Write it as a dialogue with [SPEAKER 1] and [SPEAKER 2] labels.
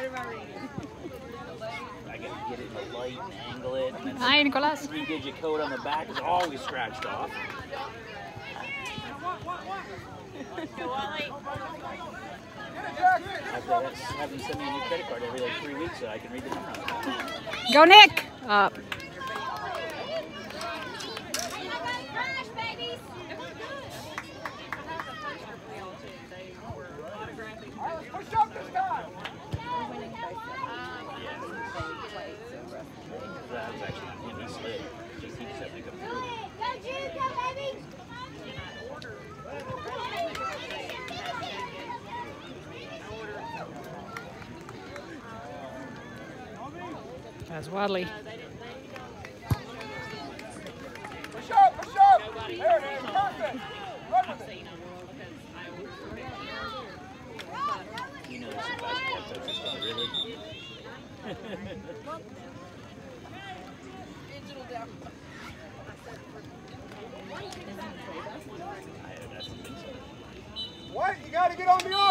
[SPEAKER 1] I gotta get it in the light and angle it. And
[SPEAKER 2] Hi, Nicolas.
[SPEAKER 1] 3-digit code on the back is always scratched off. Have them send me a new credit card every like 3 weeks so I can read the number on it.
[SPEAKER 2] Go, Nick. Up.
[SPEAKER 3] Push up this time.
[SPEAKER 1] That was actually him. He slid. He just had to come through.
[SPEAKER 4] Go, Jude, go, baby.
[SPEAKER 2] That's Wadley.
[SPEAKER 3] Push up, push up. There it is. Perfect. Run with it.
[SPEAKER 1] You know there's some basketball coaches that really.
[SPEAKER 3] What? You got to get on the